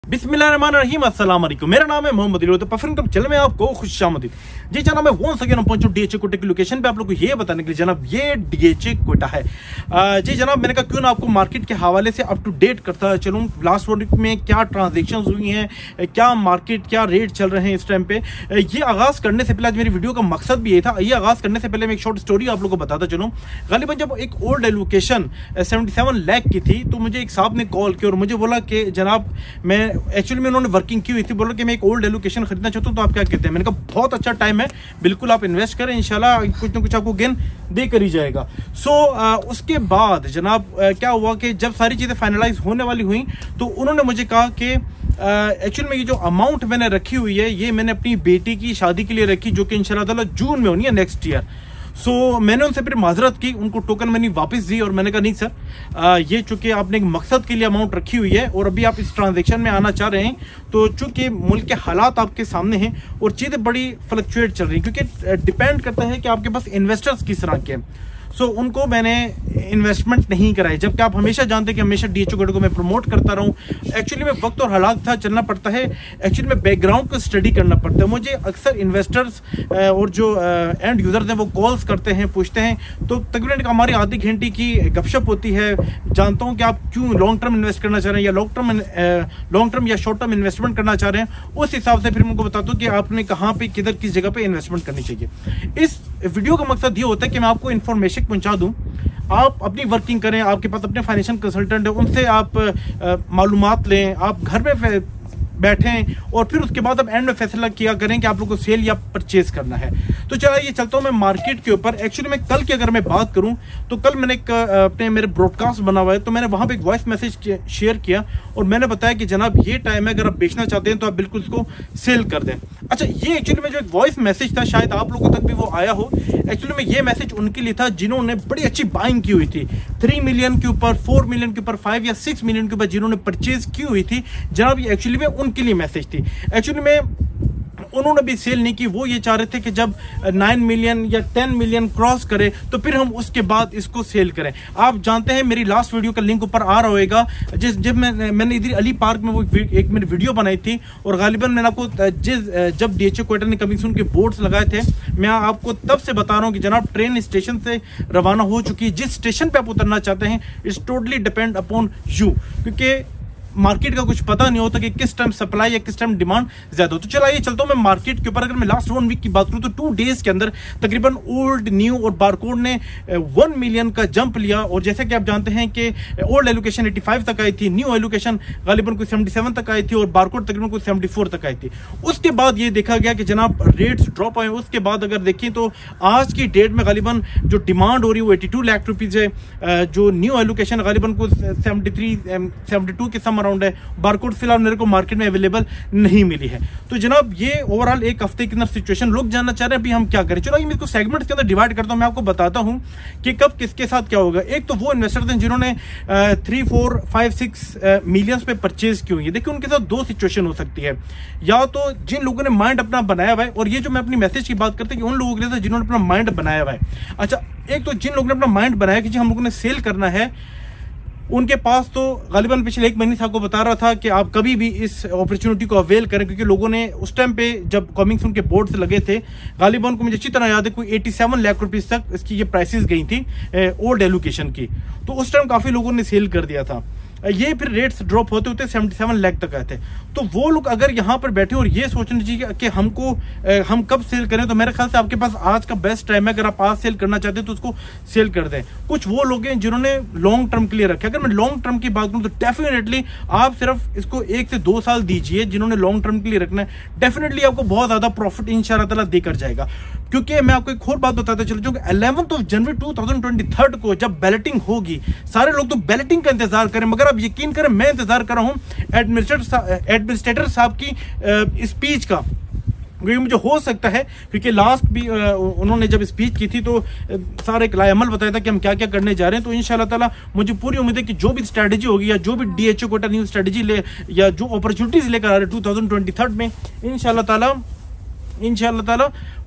बिस्मिल्लाहिर्रहमानिर्रहीम, अस्सलाम वालेकुम। मेरा नाम है मोहम्मद इलो। तो परफ्यूम कब चल में आपको खुशामदीद जी जनाब। मैं वॉन्स अगेन पहुंचू डीएचए कोटा की लोकेशन पे आप लोग को ये बताने के लिए जनाब, ये डीएचए कोटा है। जी जनाब, मैंने कहा क्यों ना आपको मार्केट के हवाले से अप टू डेट करता चलूँ, लास्ट वीक में क्या ट्रांजेक्शन हुई हैं, क्या मार्केट, क्या रेट चल रहे हैं इस टाइम पे। ये आगाज़ करने से पहले आज मेरी वीडियो का मकसद भी ये था। ये आगाज़ करने से पहले मैं एक शॉर्ट स्टोरी आप लोग को बताता चलूँ। गालिबन जब एक ओल्ड एलोकेशन 77 लाख की थी तो मुझे एक साहब ने कॉल किया और मुझे बोला कि जनाब मैं एक्चुअली में उन्होंने वर्किंग की हुई थी, बोला कि मैं एक ओल्ड एलोकेशन खरीदना चाहता हूँ, तो आप क्या कहते हैं। मैंने कहा बहुत अच्छा टाइम है, बिल्कुल आप इन्वेस्ट करें, इंशाल्लाह कुछ ना कुछ आपको गेन दे कर ही जाएगा। उसके बाद जनाब क्या हुआ कि जब सारी चीज़ें फाइनलाइज होने वाली हुई तो उन्होंने मुझे कहा कि एक्चुअली में ये जो अमाउंट मैंने रखी हुई है ये मैंने अपनी बेटी की शादी के लिए रखी, जो कि इंशाल्लाह ताला जून में होनी है नेक्स्ट ईयर। मैंने उनसे फिर माजरत की, उनको टोकन मनी वापस दी और मैंने कहा नहीं सर, ये चूंकि आपने एक मकसद के लिए अमाउंट रखी हुई है और अभी आप इस ट्रांजैक्शन में आना चाह रहे हैं, तो चूंकि मुल्क के हालात आपके सामने हैं और चीज़ें बड़ी फ्लक्चुएट चल रही हैं, क्योंकि डिपेंड करता है कि आपके पास इन्वेस्टर्स किस तरह के हैं। उनको मैंने इन्वेस्टमेंट नहीं कराई, जबकि आप हमेशा जानते हैं कि हमेशा डीएचए कोटा को मैं प्रमोट करता रहूं। एक्चुअली में वक्त और हालात था, चलना पड़ता है, एक्चुअली में बैकग्राउंड को स्टडी करना पड़ता है। मुझे अक्सर इन्वेस्टर्स और जो एंड यूजर्स हैं वो कॉल्स करते हैं, पूछते हैं, तो तकरीबन हमारी आधी घंटे की गपशप होती है। जानता हूँ कि आप क्यों लॉन्ग टर्म इन्वेस्ट करना चाह रहे हैं या लॉन्ग टर्म या शॉर्ट टर्म इन्वेस्टमेंट करना चाह रहे हैं, उस हिसाब से फिर मैं उनको बताता हूँ कि आपने कहाँ पे किधर किस जगह पे इन्वेस्टमेंट करनी चाहिए। इस वीडियो का मकसद ये होता है कि मैं आपको इन्फॉर्मेशन पहुंचा दूं, आप अपनी वर्किंग करें, आपके पास अपने फाइनेंशियल कंसल्टेंट है, उनसे आप मालूमात लें, आप घर में बैठें और फिर उसके बाद आप एंड में फैसला किया करें कि आप लोगों को सेल या परचेज करना है। तो चलिए चलता हूं मैं मार्केट के ऊपर। एक्चुअली मैं कल की अगर मैं बात करूं तो कल मैंने एक अपने मेरे ब्रॉडकास्ट बना हुआ है, तो मैंने वहां पे एक वॉइस मैसेज शेयर किया और मैंने बताया कि जनाब ये टाइम है, अगर आप बेचना चाहते हैं तो आप बिल्कुल इसको सेल कर दें। अच्छा, ये एक्चुअली में जो एक वॉइस मैसेज था शायद आप लोगों तक भी वो आया हो। एक्चुअली में ये मैसेज उनके लिए था जिन्होंने बड़ी अच्छी बाइंग की हुई थी, 3 मिलियन के ऊपर, 4 मिलियन के ऊपर, 5 या 6 मिलियन के ऊपर जिन्होंने परचेज की हुई थी। जनाब ये एक्चुअली में उनके लिए मैसेज थी। एक्चुअली में उन्होंने भी सेल नहीं की, वो ये चाह रहे थे कि जब 9 मिलियन या 10 मिलियन क्रॉस करे तो फिर हम उसके बाद इसको सेल करें। आप जानते हैं मेरी लास्ट वीडियो का लिंक ऊपर आ रहा होगा, जब मैंने इधर अली पार्क में वो एक मैंने वीडियो बनाई थी और गालिबन मैंने आपको जब डीएचए कोटा ने कमिंग सून के बोर्ड्स लगाए थे, मैं आपको तब से बता रहा हूँ कि जनाब ट्रेन स्टेशन से रवाना हो चुकी है। जिस स्टेशन पर आप उतरना चाहते हैं it's totally depend upon you, क्योंकि मार्केट का कुछ पता नहीं होता कि किस टाइम सप्लाई या किस टाइम डिमांड ज्यादा हो। तो चलिए चलता हूं मैं मार्केट के ऊपर। अगर मैं लास्ट 1 वीक की बात करूं तो 2 डेज के अंदर तकरीबन ओल्ड, न्यू और बारकोड ने 1 मिलियन का जंप लिया। और जैसे कि आप जानते हैं कि ओल्ड एलोकेशन 85 तक आई थी, न्यू एलोकेशन गालिबन को 77 तक आई थी और बारकोड तकरीबन को 74 तक आई थी। उसके बाद ये देखा गया कि जनाब रेट्स ड्रॉप आए। उसके बाद अगर देखें तो आज की डेट में गालिबन जो डिमांड हो रही है वो 82 लाख रुपीज है, जो न्यू एलोकेशन गालिबन को 72 के सम अराउंड है। बारकोड फिलहाल मेरे को मार्केट में अवेलेबल नहीं मिली है। तो जनाब ये ओवरऑल एक हफ्ते के अंदर सिचुएशन, लोग जानना चाह रहे हैं अभी हम क्या करें। चलो मैं इसको सेगमेंट्स के अंदर डिवाइड करता हूं, मैं आपको बताता हूं कि कब किसके साथ क्या होगा। एक तो वो इन्वेस्टर्स हैं जिन्होंने 3, 4, 5, 6 मिलियंस पे परचेज की हुई है। देखिए उनके साथ 2 सिचुएशन हो सकती है, या तो जिन लोगों ने माइंड अपना बनाया हुआ है, और ये जो मैं अपनी मैसेज की बात करते हैं कि उन लोगों के लिए जिन्होंने अपना माइंड बनाया हुआ है। अच्छा, एक तो जिन लोगों ने अपना माइंड बनाया कि जी हम लोगों ने सेल करना है, उनके पास तो गालिबन पिछले 1 महीने से आपको बता रहा था कि आप कभी भी इस अपॉर्चुनिटी को अवेल करें, क्योंकि लोगों ने उस टाइम पे जब कमिंग सून के बोर्ड से लगे थे, गालिबन को मुझे अच्छी तरह याद है कोई 87 लाख रुपीस तक इसकी ये प्राइसेस गई थी ओल्ड एलोकेशन की। तो उस टाइम काफ़ी लोगों ने सेल कर दिया था। ये फिर रेट्स ड्रॉप होते होते 77 लाख तक आए थे। तो वो लोग अगर यहाँ पर बैठे और ये सोचना चाहिए कि हम कब सेल करें, तो मेरे ख्याल से आपके पास आज का बेस्ट टाइम है। अगर आप आज सेल करना चाहते हैं तो उसको सेल कर दें। कुछ वो लोग हैं जिन्होंने लॉन्ग टर्म के लिए रखे। अगर मैं लॉन्ग टर्म की बात करूँ तो डेफिनेटली आप सिर्फ इसको 1 से 2 साल दीजिए। जिन्होंने लॉन्ग टर्म के लिए रखना है डेफिनेटली आपको बहुत ज्यादा प्रॉफिट इंशाल्लाह ताला देकर जाएगा। क्योंकि मैं आपको एक और बात बताता चलूं, जो 11 जनवरी 2023 को जब बैलेटिंग होगी, सारे लोग तो बैलेटिंग का इंतजार करें, मगर आप यकीन करें मैं इंतजार कर रहा हूं एडमिनिस्ट्रेटर साहब की स्पीच का। क्योंकि मुझे हो सकता है, क्योंकि लास्ट भी उन्होंने जब स्पीच की थी तो सारा एक लाएमल बताया था कि हम क्या क्या करने जा रहे हैं। तो इंशाल्लाह ताला मुझे पूरी उम्मीद है कि जो भी स्ट्रेटजी होगी या जो भी डीएचए कोटा न्यू स्ट्रेटजी ले या जो अपॉर्चुनिटीज लेकर आ रहे हैं 2023 में, इंशाल्लाह ताला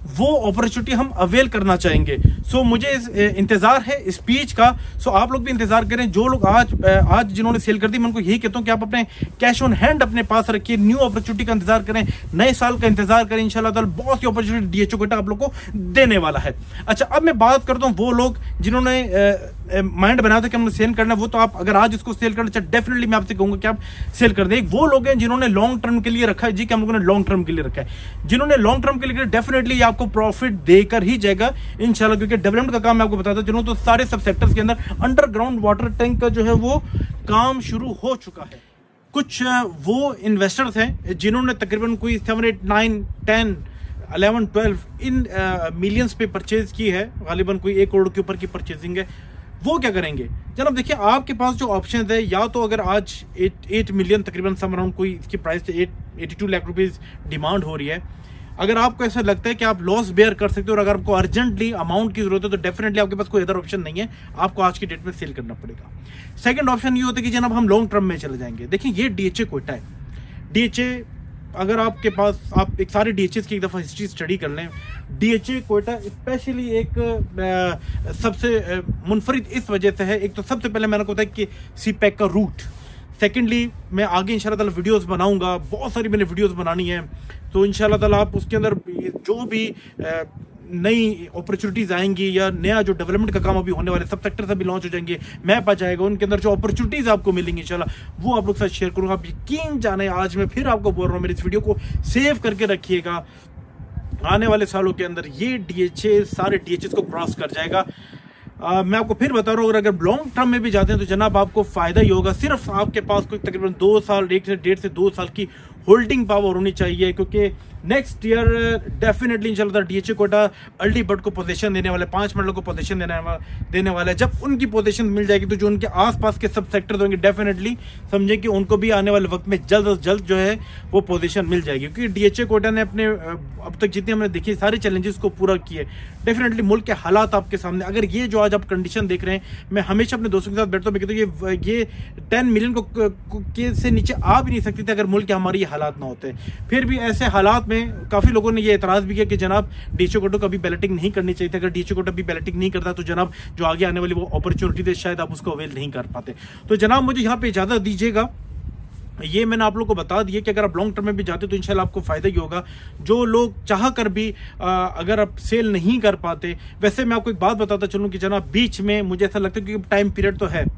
वो अपॉर्चुनिटी हम अवेल करना चाहेंगे। सो मुझे इंतजार है स्पीच का। सो आप लोग भी इंतजार करें। जो लोग आज जिन्होंने सेल कर दी, मैं उनको यही कहता हूं कि आप अपने कैश ऑन हैंड अपने पास रखिए, न्यू अपॉर्चुनिटी का इंतजार करें, नए साल का इंतजार करें। इंशाल्लाह ताला बहुत सी अपॉर्चुनिटी डीएचए कोटा आप लोग को देने वाला है। अच्छा, अब मैं बात करता हूं वो लोग जिन्होंने माइंड बनाया था कि हमने सेल करना है, वो तो आप अगर आज इसको सेल करना चाहे डेफिनेटली मैं आपसे कहूंगा कि आप सेल कर दें। वो लोग हैं जिन्होंने लॉन्ग टर्म के लिए रखा है जी, कि हम लोगों ने लॉन्ग टर्म के लिए रखा है। जिन्होंने लॉन्ग टर्म के लिए डेफिनेटली आपको प्रॉफिट देकर ही जाएगा इंशाल्लाह, क्योंकि डेवलपमेंट का काम मैं आपको बताता चलूं तो सारे सब सेक्टर्स के अंदर अंडरग्राउंड वाटर टैंक का जो है वो काम शुरू हो चुका है। कुछ वो इन्वेस्टर्स हैं जिन्होंने तकरीबन कोई 7, 8, 9, 10, 11, 12 इन मिलियंस पे परचेज की है, गालिबन कोई 1 करोड़ के ऊपर की परचेजिंग है। वो क्या करेंगे जनाब, देखिए आपके पास जो ऑप्शन है, या तो अगर आज 8 मिलियन तकरीबन सम अराउंड कोई इसकी प्राइस 82 लाख रुपीज डिमांड हो रही है। अगर आपको ऐसा लगता है कि आप लॉस बेयर कर सकते हो और अगर आपको अर्जेंटली अमाउंट की जरूरत है तो डेफिनेटली आपके पास कोई अदर ऑप्शन नहीं है, आपको आज की डेट में सेल करना पड़ेगा। सेकंड ऑप्शन ये होता है कि जनाब हम लॉन्ग टर्म में चले जाएंगे। देखिए ये डीएचए कोटा है। डीएचए अगर आपके पास, आप एक सारे डीएचएस की एक दफ़ा हिस्ट्री स्टडी कर लें, डीएचए कोटा स्पेशली एक सबसे मुनफरिद इस वजह से है। एक तो सबसे पहले मैंने को बताया कि सीपैक का रूट, सेकेंडली मैं आगे इंशाल्लाह ताला वीडियोस बनाऊंगा, बहुत सारी मैंने वीडियोस बनानी है, तो इंशाल्लाह ताला आप उसके अंदर जो भी नई अपॉर्चुनिटीज आएंगी या नया जो डेवलपमेंट का काम अभी होने वाले सब सेक्टर अभी लॉन्च हो जाएंगे, मैप आ जाएगा, उनके अंदर जो अपॉर्चुनिटीज आपको मिलेंगी इंशाल्लाह वो आप लोग के साथ शेयर करूंगा। आप यकीन जाने, आज मैं फिर आपको बोल रहा हूँ, मेरी इस वीडियो को सेव करके रखिएगा। आने वाले सालों के अंदर ये डीएचए सारे डीएचएस को क्रॉस कर जाएगा। मैं आपको फिर बता रहा हूँ, अगर लॉन्ग टर्म में भी जाते हैं तो जनाब आपको फायदा ही होगा। सिर्फ आपके पास कोई तकरीबन 2 साल, 1 से 2 साल की होल्डिंग पावर होनी चाहिए, क्योंकि नेक्स्ट ईयर डेफिनेटली इंशाल्लाह डीएचए कोटा अर्ली बर्ड को पोजीशन देने वाले, 5 मंडलों को पोजीशन देने वाला है। जब उनकी पोजीशन मिल जाएगी तो जो उनके आसपास के सब सेक्टर होंगे डेफिनेटली समझे कि उनको भी आने वाले वक्त में जल्द से जल्द जो है वो पोजीशन मिल जाएगी, क्योंकि डीएचए कोटा ने अपने अब तक जितने हमने देखी सारे चैलेंजेस को पूरा किए। डेफिनेटली मुल्क के हालात आपके सामने, अगर ये जो आज आप कंडीशन देख रहे हैं, मैं हमेशा अपने दोस्तों के साथ बैठता हूँ, मैं कहता हूँ ये 10 मिलियन के से नीचे आ भी नहीं सकती थी अगर मुल्क के हमारे ये हालात ना होते। फिर भी ऐसे हालात में काफी लोगों ने ये एतराज भी किया कि जनाब डीएचए कोटा को अभी बैलेटिंग नहीं करनी चाहिए थी। अगर डीएचए कोटा अभी बैलेटिंग नहीं करता तो जनाब जो आगे आने वाली वो अपॉर्चुनिटी है शायद आप उसको अवेल नहीं कर पाते। तो जनाब मुझे यहाँ पे इजाजत दीजिएगा, ये मैंने आप लोग को बता दिया कि अगर आप लॉन्ग टर्म में भी जाते तो इंशाल्लाह आपको फायदा ही होगा। जो लोग चाह कर भी अगर आप सेल नहीं कर पाते, वैसे मैं आपको एक बात बताता चलूं कि जनाब बीच में मुझे ऐसा लगता है कि टाइम पीरियड तो है,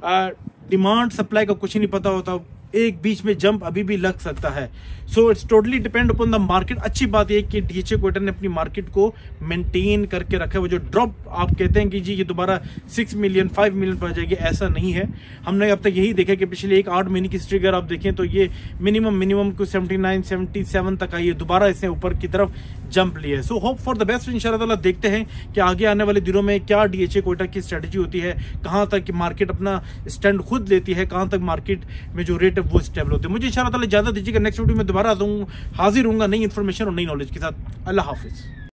डिमांड सप्लाई का कुछ ही नहीं पता होता, एक बीच में जंप अभी भी लग सकता है। So it's totally depend upon the market. अच्छी बात यह कि डीएचए कोटा ने अपनी मार्केट को मेंटेन करके रखा है। वो जो ड्रॉप आप कहते हैं कि जी ये दोबारा 6 मिलियन 5 मिलियन पर जाएगी, ऐसा नहीं है। हमने अब तक यही देखा कि पिछले 8 महीने की हिस्ट्री अगर आप देखें तो ये मिनिमम को 79 77 तक आई है, दोबारा इसने ऊपर की तरफ जंप लिया है। So hope for the best इंशाल्लाह ताला। देखते हैं कि आगे आने वाले दिनों में क्या डीएचए कोटा की स्ट्रेटजी होती है, कहां तक मार्केट अपना स्टैंड खुद लेती है, कहां तक मार्केट में जो रेट है वो स्टेबल होते हैं। मुझे इंशाल्लाह ताला इजाजत दीजिएगा, नेक्स्ट वीडियो में दोबारा हाजिर होऊंगा नई इन्फॉर्मेशन और नई नॉलेज के साथ। अल्लाह हाफिज।